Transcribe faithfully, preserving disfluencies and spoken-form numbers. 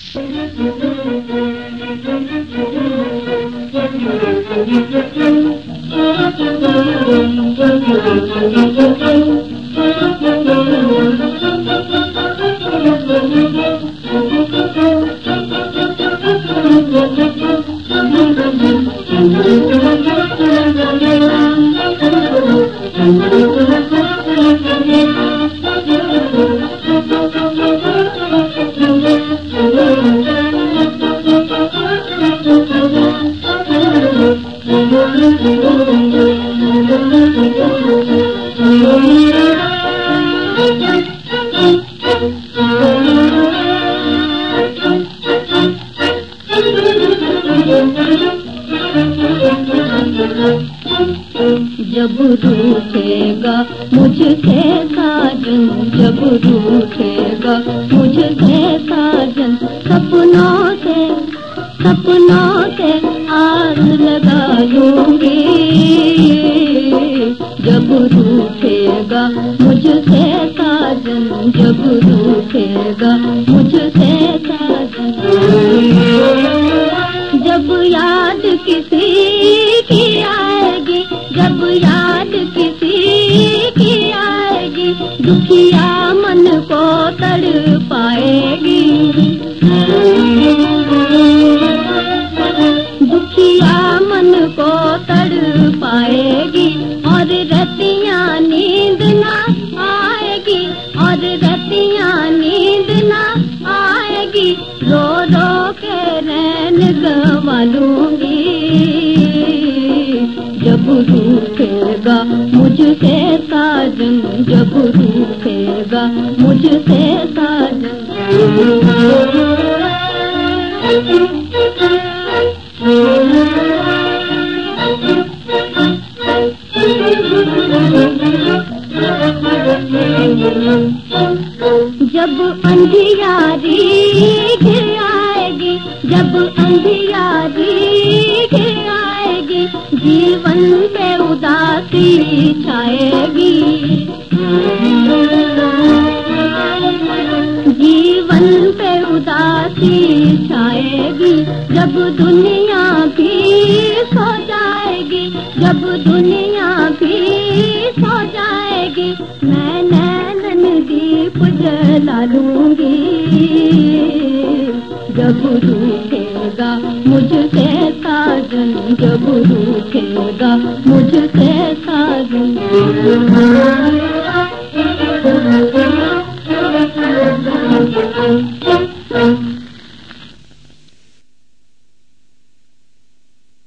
जब रूठेगा मुझसे साजन, जब रूठेगा मुझसे साजन, सपनों से सपनों से आस लगा लूंगी। जब रूठेगा मुझसे साजन, जब रूठेगा मुझसे साजन, जब याद किसी की आएगी, जब याद किसी की आएगी, दुखिया मन को तड़पाएगी, दुखिया मन को तड़पाएगी। और रतियाँ नींद ना आएगी, और रतियाँ नींद ना आएगी, रो रो के रैन गवा लूंगी। जब रूठेगा मुझसे साजन, जब रूठेगा मुझसे साजन, जब अंधियारी घिर आएगी, जब अंधियारी घिर आएगी, जीवन पे उदासी छाएगी, जीवन पे उदासी छाएगी। जब दुनिया भी सो जाएगी, जब दुनिया भी सो जाएगी, मैं नैनन दीप जला लूंगी। जब रूठेगा मुझसे साजन, जब रूठेगा मुझसे साजन, Thank you.